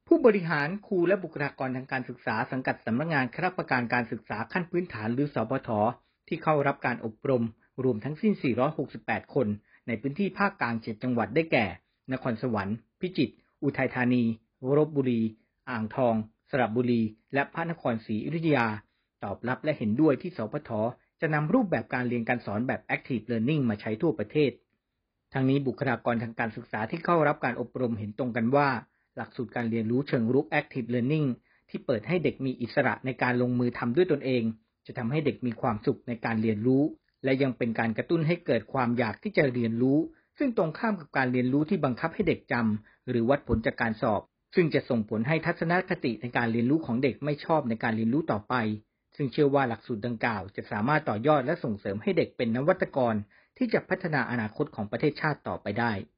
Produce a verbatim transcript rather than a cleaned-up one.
ผู้บริหารครูและบุคลากรทางการศึกษาสังกัดสำนักงานคณะกรรมการการศึกษาขั้นพื้นฐานหรือสพทที่เข้ารับการอบรมรวมทั้งสิ้นสี่ร้อยหกสิบแปดคนในพื้นที่ภาคกลางเจ็ดจังหวัดได้แก่นครสวรรค์พิจิตรอุทัยธานีลพบุรีอ่างทองสระบุรีและพระนครศรีอยุธยาตอบรับและเห็นด้วยที่สพทจะนำรูปแบบการเรียนการสอนแบบ Active Learning มาใช้ทั่วประเทศทั้งนี้บุคลากรทางการศึกษาที่เข้ารับการอบรมเห็นตรงกันว่าหลักสูตรการเรียนรู้เชิงรุก Active Learning ที่เปิดให้เด็กมีอิสระในการลงมือทำด้วยตนเองจะทำให้เด็กมีความสุขในการเรียนรู้และยังเป็นการกระตุ้นให้เกิดความอยากที่จะเรียนรู้ซึ่งตรงข้ามกับการเรียนรู้ที่บังคับให้เด็กจำหรือวัดผลจากการสอบซึ่งจะส่งผลให้ทัศนคติในการเรียนรู้ของเด็กไม่ชอบในการเรียนรู้ต่อไปซึ่งเชื่อว่าหลักสูตรดังกล่าวจะสามารถต่อยอดและส่งเสริมให้เด็กเป็นนวัตกรที่จะพัฒนาอนาคตของประเทศชาติต่อไปได้